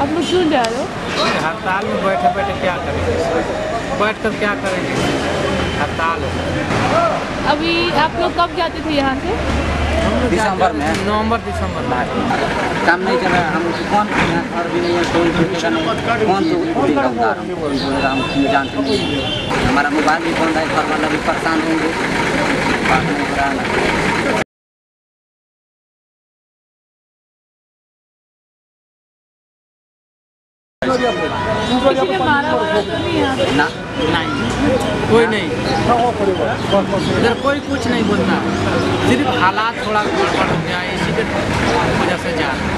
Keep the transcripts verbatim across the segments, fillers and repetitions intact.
आप लोग क्यों जा रहे हो? हड़ताल में बैठे बैठे क्या करेंगे, बैठ कर क्या करेंगे, हड़ताल है। अभी आप लोग कब जाते थे यहाँ से? दिसंबर में, नवंबर दिसंबर में काम नहीं चल रहा। हम कौन और भी नहीं है, कोई देखेगा नहीं, कौन तो देगा उधार हम जानते नहीं। हमारा मोबाइल भी बंद है, घर वाला भी परेशान होंगे, बात नहीं हो रहा है। किसी ने मारा वारा तो नहीं यहाँ पे? ना नहीं, कोई नहीं, इधर कोई कुछ नहीं बोलता, सिर्फ हालात थोड़ा गड़बड़ हो गया इसी के वजह से जा रहे हैं।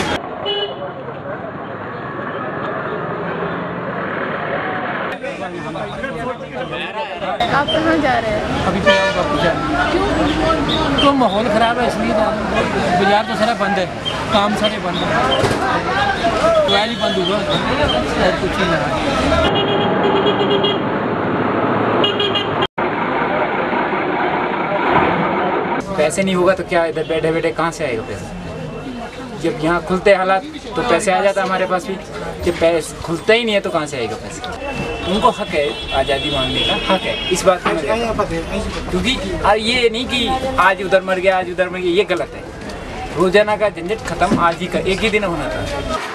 आप कहाँ जा रहे हैं? अभी तो यहाँ बापू जा रहे हैं। क्यों? तो माहौल ख़राब है इसलिए जा रहे हैं। बाजार तो सारा बंद है, काम सारे बंद है, मोबाइल ही बंद हुआ और कुछ ही नहीं। पैसे नहीं होगा तो क्या इधर बैठे बैठे कहाँ से आएगा पैसा? जब यहाँ खुलते हालात तो पैसे आ जाता हमारे पास भी, जब पैसे खुलते ही नहीं है तो कहाँ से आएगा पैसा? उनको हक है आज़ादी मांगने का, हक है इस बात में, क्योंकि ये नहीं कि आज उधर मर गया आज उधर मर गया, ये गलत है। रोजाना का झंझट खत्म आज ही का एक ही दिन होना था।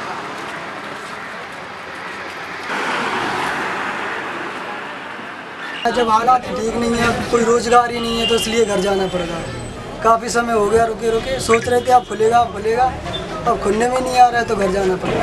जब हालात ठीक नहीं है, कोई रोजगार ही नहीं है, तो इसलिए घर जाना पड़ेगा। काफ़ी समय हो गया रुके रुके, सोच रहे थे अब खुलेगा अब खुलेगा, अब खुलने में नहीं आ रहा है तो घर जाना पड़ेगा।